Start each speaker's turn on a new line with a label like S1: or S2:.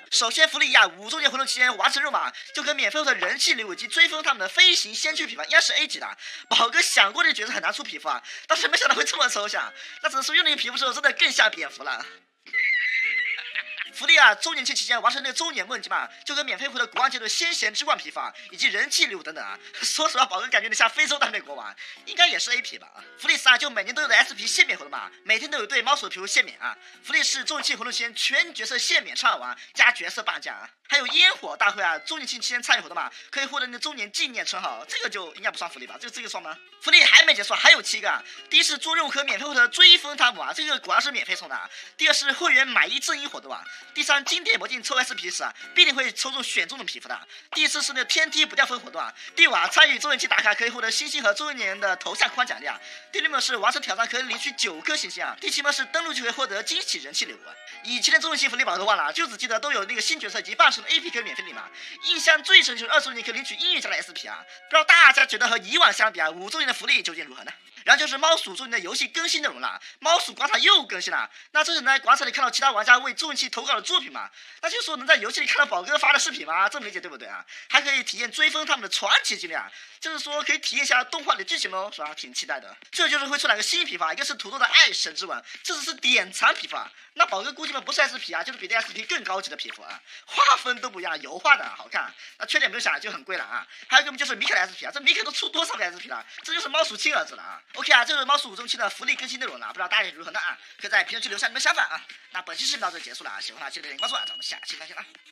S1: 首先，弗利亚5周年活动期间完成任务嘛，就可免费获得人气礼物及追风他们的飞行先驱皮肤，应该是 A 级的。宝哥想过这个角色很难出皮肤啊，但是没想到会这么抽象。那只能说用那个皮肤之后，真的更像蝙蝠了。弗利亚周年庆期间完成那个周年梦境嘛，就可免费获得国王阶段先贤之冠皮肤以及人气礼物等等啊。说实话，宝哥感觉你像非洲当地国王，应该也是 A 皮吧。弗利斯就每年都有的 SP 限免活动嘛，每天都有对猫鼠的皮肤限免啊。弗利是周年庆活动期间全角色限免畅玩加角色半价啊。还有烟火大会周年庆期间参与活动嘛，可以获得那周年纪念称号，这个就应该不算福利吧？这个算吗？福利还没结束，还有7个。第一是做任务可免费获得追风汤姆这个果然是免费送的。第二是会员买1赠1活动第三，经典魔镜抽 SP 时必定会抽中选中的皮肤的。第四是那天梯不掉分活动第五参与周年庆打卡可以获得星星和周年的头像框奖励第6是完成挑战可以领取9颗星星第7是登录就可以获得惊喜人气礼物。以前的周年庆福利宝都忘了，就只记得都有那个新角色及半程的 AP 可以免费领嘛。印象最深就是20周年可以领取音乐家的 SP不知道大家觉得和以往相比5周年的福利究竟如何呢？然后就是猫鼠周年的游戏更新内容了，猫鼠广场又更新了。那这是能在广场里看到其他玩家为周年庆投稿的作品嘛？那就说能在游戏里看到宝哥发的视频吗？这么理解对不对还可以体验追风他们的传奇经历就是说可以体验一下动画里的剧情喽，是吧？挺期待的。这就是会出2个新皮肤一个是土豆的爱神之吻，这只是典藏皮肤那宝哥估计不是 SP就是比这 SP 更高级的皮肤画风都不一样，油画的好看。那缺点不用想，就很贵了还有一个就是米可的 SP这米可都出多少个 SP 了？这就是猫鼠亲儿子了OK 这是猫鼠5周期的福利更新内容了，不知道大家如何呢可以在评论区留下你们想法那本期视频到这结束了，喜欢的记得点关注咱们下期再见了。